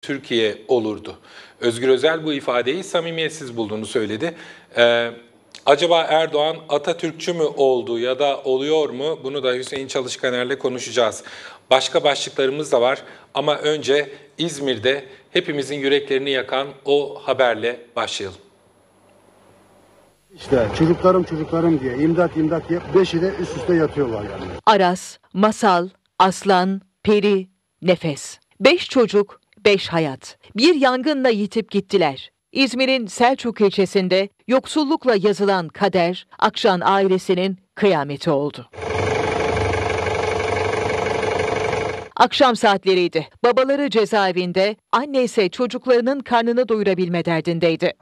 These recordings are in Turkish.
Türkiye olurdu. Özgür Özel bu ifadeyi samimiyetsiz bulduğunu söyledi. Acaba Erdoğan Atatürkçü mü oldu ya da oluyor mu? Bunu da Hüseyin Çalışkaner'le konuşacağız. Başka başlıklarımız da var ama önce İzmir'de hepimizin yüreklerini yakan o haberle başlayalım. İşte çocuklarım diye imdat diye 5'i de üst üste yatıyorlar yani. Aras, Masal, Aslan, Peri, Nefes. 5 çocuk, 5 hayat. Bir yangınla yitip gittiler. İzmir'in Selçuk ilçesinde yoksullukla yazılan kader, Akşan ailesinin kıyameti oldu. Akşam saatleriydi. Babaları cezaevinde, anne ise çocuklarının karnını doyurabilme derdindeydi.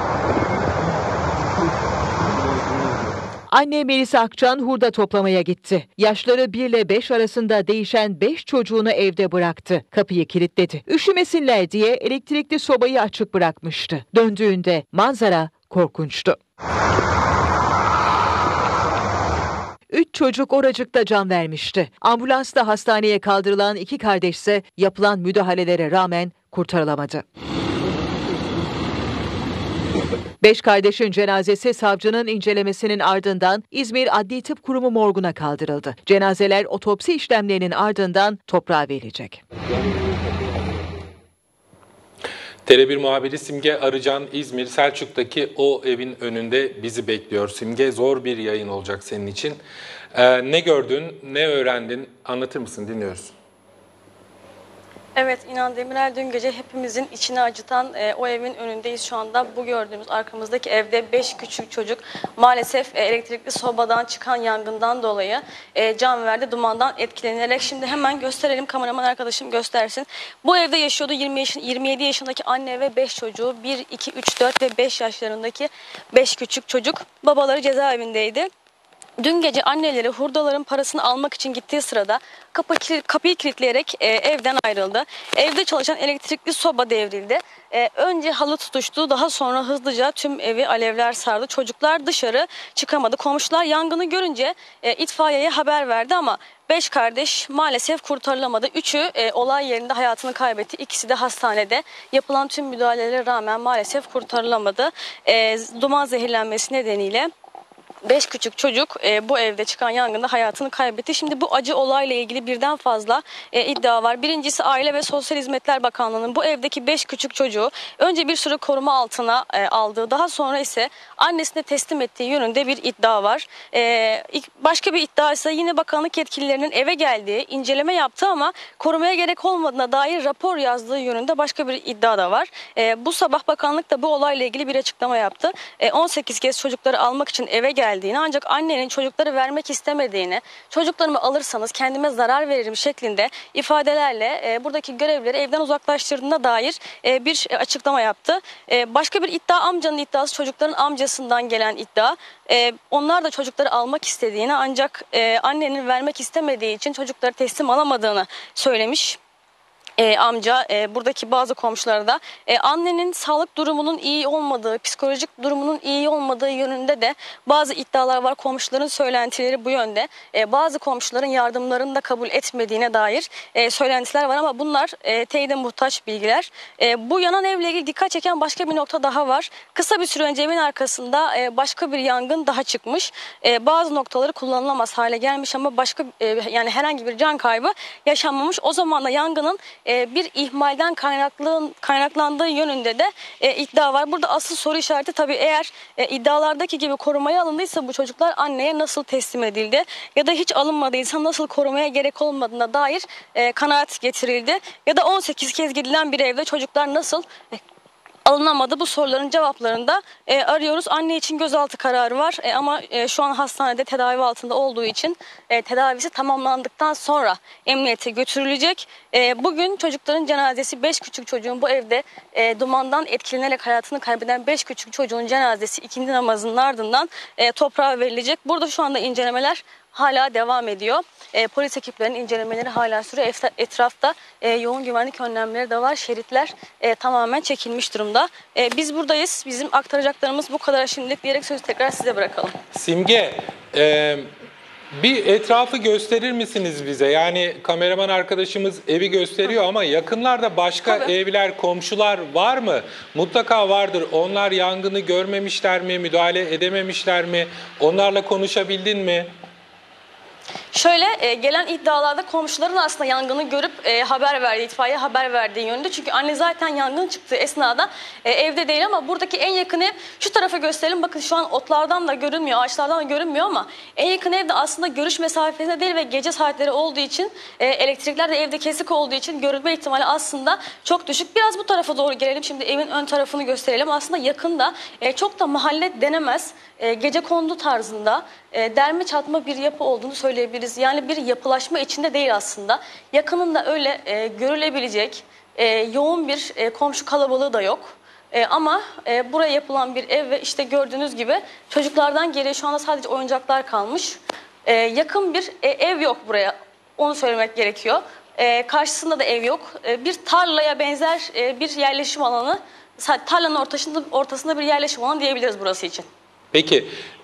Anne Melisa Akçan hurda toplamaya gitti. Yaşları 1 ile 5 arasında değişen 5 çocuğunu evde bıraktı. Kapıyı kilitledi. Üşümesinler diye elektrikli sobayı açık bırakmıştı. Döndüğünde manzara korkunçtu. 3 çocuk oracıkta can vermişti. Ambulansla hastaneye kaldırılan 2 kardeş ise yapılan müdahalelere rağmen kurtarılamadı. 5 kardeşin cenazesi savcının incelemesinin ardından İzmir Adli Tıp Kurumu morguna kaldırıldı. Cenazeler otopsi işlemlerinin ardından toprağa verilecek. TR1 muhabiri Simge Arıcan İzmir Selçuk'taki o evin önünde bizi bekliyor. Simge, zor bir yayın olacak senin için. Ne gördün, ne öğrendin, anlatır mısın? Dinliyoruz. Evet, İnan Demirel, dün gece hepimizin içini acıtan o evin önündeyiz şu anda. Bu gördüğümüz arkamızdaki evde 5 küçük çocuk maalesef elektrikli sobadan çıkan yangından dolayı can verdi, dumandan etkilenerek. Şimdi hemen gösterelim, kameraman arkadaşım göstersin. Bu evde yaşıyordu 27 yaşındaki anne ve 5 çocuğu. 1, 2, 3, 4 ve 5 yaşlarındaki 5 küçük çocuk. Babaları cezaevindeydi. Dün gece anneleri hurdaların parasını almak için gittiği sırada kapıyı kilitleyerek evden ayrıldı. Evde çalışan elektrikli soba devrildi. Önce halı tutuştu, daha sonra hızlıca tüm evi alevler sardı. Çocuklar dışarı çıkamadı. Komşular yangını görünce itfaiyeye haber verdi ama 5 kardeş maalesef kurtarılamadı. 3'ü olay yerinde hayatını kaybetti. İkisi de hastanede. Yapılan tüm müdahalelere rağmen maalesef kurtarılamadı. Duman zehirlenmesi nedeniyle 5 küçük çocuk bu evde çıkan yangında hayatını kaybetti. Şimdi bu acı olayla ilgili birden fazla iddia var. Birincisi Aile ve Sosyal Hizmetler Bakanlığı'nın bu evdeki 5 küçük çocuğu önce bir süre koruma altına aldığı, daha sonra ise annesine teslim ettiği yönünde bir iddia var. Başka bir iddia ise yine bakanlık yetkililerinin eve geldiği, inceleme yaptı ama korumaya gerek olmadığına dair rapor yazdığı yönünde başka bir iddia da var. Bu sabah bakanlık da bu olayla ilgili bir açıklama yaptı. 18 kez çocukları almak için eve geldiğini, ancak annenin çocukları vermek istemediğini, çocuklarımı alırsanız kendime zarar veririm şeklinde ifadelerle buradaki görevlileri evden uzaklaştırdığına dair bir açıklama yaptı. Başka bir iddia amcanın iddiası, çocukların amcasından gelen iddia. Onlar da çocukları almak istediğini, ancak annenin vermek istemediği için çocukları teslim alamadığını söylemiş. Amca buradaki bazı komşulara da annenin sağlık durumunun iyi olmadığı, psikolojik durumunun iyi olmadığı yönünde de bazı iddialar var. Komşuların söylentileri bu yönde. Bazı komşuların yardımlarını da kabul etmediğine dair söylentiler var ama bunlar teyide muhtaç bilgiler. Bu yanan evle ilgili dikkat çeken başka bir nokta daha var. Kısa bir süre önce evin arkasında başka bir yangın daha çıkmış. Bazı noktaları kullanılamaz hale gelmiş ama başka yani herhangi bir can kaybı yaşanmamış. O zaman da yangının bir ihmalden kaynaklandığı yönünde de iddia var. Burada asıl soru işareti tabii, eğer iddialardaki gibi korumaya alındıysa bu çocuklar anneye nasıl teslim edildi ya da hiç alınmadıysa nasıl korumaya gerek olmadığına dair kanaat getirildi ya da 18 kez gidilen bir evde çocuklar nasıl alınamadı, bu soruların cevaplarını da arıyoruz. Anne için gözaltı kararı var ama şu an hastanede tedavi altında olduğu için tedavisi tamamlandıktan sonra emniyete götürülecek. Bugün çocukların cenazesi, 5 küçük çocuğun bu evde dumandan etkilenerek hayatını kaybeden 5 küçük çocuğun cenazesi ikindi namazının ardından toprağa verilecek. Burada şu anda incelemeler hala devam ediyor. Polis ekiplerinin incelemeleri hala sürüyor. Etrafta yoğun güvenlik önlemleri de var. Şeritler tamamen çekilmiş durumda. Biz buradayız. Bizim aktaracaklarımız bu kadar şimdilik diyerek sözü tekrar size bırakalım. Simge, Bir etrafı gösterir misiniz bize? Yani kameraman arkadaşımız evi gösteriyor ama yakınlarda başka Tabii. evler, komşular var mı? Mutlaka vardır. Onlar yangını görmemişler mi? Müdahale edememişler mi? Onlarla konuşabildin mi? Şöyle gelen iddialarda komşuların aslında yangını görüp haber verdiği, itfaiye haber verdiği yönünde. Çünkü anne zaten yangın çıktığı esnada evde değil ama buradaki en yakın ev şu tarafa gösterelim. Bakın şu an otlardan da görünmüyor, ağaçlardan da görünmüyor ama en yakın ev de aslında görüş mesafesinde değil ve gece saatleri olduğu için elektrikler de evde kesik olduğu için görülme ihtimali aslında çok düşük. Biraz bu tarafa doğru gelelim. Şimdi evin ön tarafını gösterelim. Aslında yakında çok da mahalle denemez. Gecekondu tarzında derme çatma bir yapı olduğunu söyleyebiliriz. Yani bir yapılaşma içinde değil aslında. Yakınında öyle görülebilecek yoğun bir komşu kalabalığı da yok. Ama buraya yapılan bir ev ve işte gördüğünüz gibi çocuklardan geriye şu anda sadece oyuncaklar kalmış. Yakın bir ev yok buraya, onu söylemek gerekiyor. Karşısında da ev yok. Bir tarlaya benzer bir yerleşim alanı, tarlanın ortasında bir yerleşim alanı diyebiliriz burası için. Peki,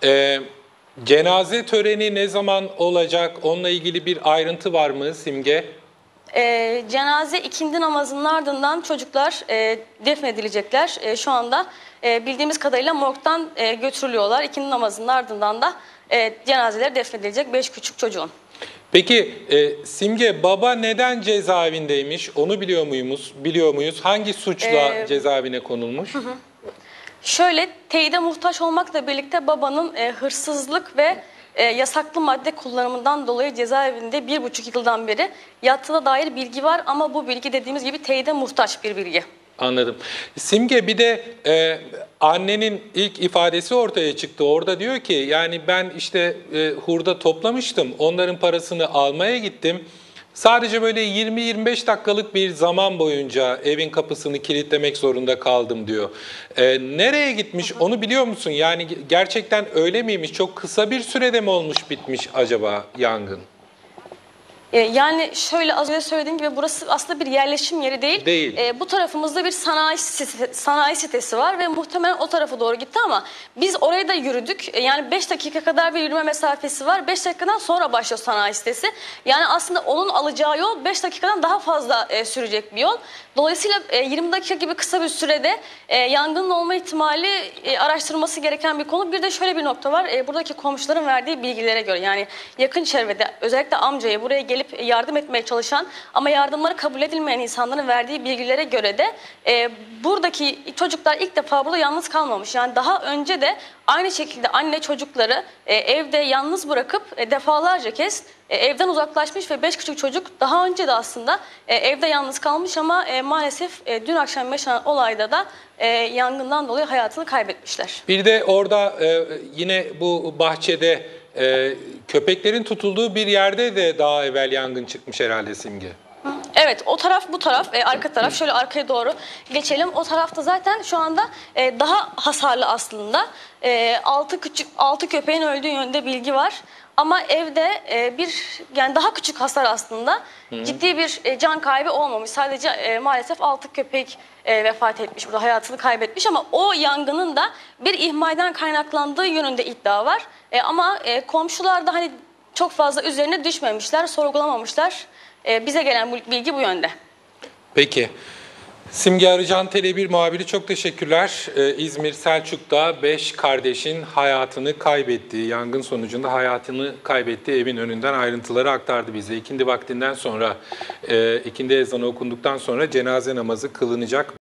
cenaze töreni ne zaman olacak? Onunla ilgili bir ayrıntı var mı Simge? Cenaze ikindi namazının ardından çocuklar defnedilecekler. Şu anda bildiğimiz kadarıyla morgdan götürülüyorlar. İkindi namazının ardından da cenazeleri defnedilecek 5 küçük çocuğun. Peki Simge, baba neden cezaevindeymiş? Onu biliyor muyuz? Hangi suçla cezaevine konulmuş? Şöyle, teyide muhtaç olmakla birlikte babanın hırsızlık ve yasaklı madde kullanımından dolayı cezaevinde 1,5 yıldan beri yattığına dair bilgi var ama bu bilgi dediğimiz gibi teyide muhtaç bir bilgi. Anladım. Simge, bir de annenin ilk ifadesi ortaya çıktı. Orada diyor ki yani ben işte hurda toplamıştım. Onların parasını almaya gittim. Sadece böyle 20-25 dakikalık bir zaman boyunca evin kapısını kilitlemek zorunda kaldım diyor. Nereye gitmiş onu biliyor musun? Yani gerçekten öyle miymiş? Çok kısa bir sürede mi olmuş bitmiş acaba yangın? Yani şöyle az önce söylediğim gibi burası aslında bir yerleşim yeri değil. Değil. Bu tarafımızda bir sanayi sitesi var ve muhtemelen o tarafa doğru gitti ama biz oraya da yürüdük. Yani 5 dakika kadar bir yürüme mesafesi var. 5 dakikadan sonra başlıyor sanayi sitesi. Yani aslında onun alacağı yol 5 dakikadan daha fazla sürecek bir yol. Dolayısıyla 20 dakika gibi kısa bir sürede yangının olma ihtimali araştırılması gereken bir konu. Bir de şöyle bir nokta var. Buradaki komşuların verdiği bilgilere göre yani yakın çevrede özellikle amcaya buraya gelip yardım etmeye çalışan ama yardımları kabul edilmeyen insanların verdiği bilgilere göre de buradaki çocuklar ilk defa burada yalnız kalmamış. Yani daha önce de aynı şekilde anne çocukları evde yalnız bırakıp defalarca kez evden uzaklaşmış ve 5 küçük çocuk daha önce de aslında evde yalnız kalmış ama maalesef dün akşam yaşanan olayda da yangından dolayı hayatını kaybetmişler. Bir de orada yine bu bahçede köpeklerin tutulduğu bir yerde de daha evvel yangın çıkmış herhalde Simge. Evet, o taraf bu taraf, arka taraf. Şöyle arkaya doğru geçelim. O tarafta zaten şu anda daha hasarlı aslında. 6 köpeğin öldüğü yönünde bilgi var. Ama evde yani daha küçük hasar aslında. Ciddi bir can kaybı olmamış. Sadece maalesef 6 köpek vefat etmiş, burada hayatını kaybetmiş ama o yangının da bir ihmalden kaynaklandığı yönünde iddia var. Ama komşular da hani çok fazla üzerine düşmemişler, sorgulamamışlar. Bize gelen bilgi bu yönde. Peki. Simge Arıcan, Tele1 muhabiri, çok teşekkürler. İzmir Selçuk'ta 5 kardeşin hayatını kaybettiği, yangın sonucunda hayatını kaybettiği evin önünden ayrıntıları aktardı bize. İkindi vaktinden sonra, ikindi ezanı okunduktan sonra cenaze namazı kılınacak.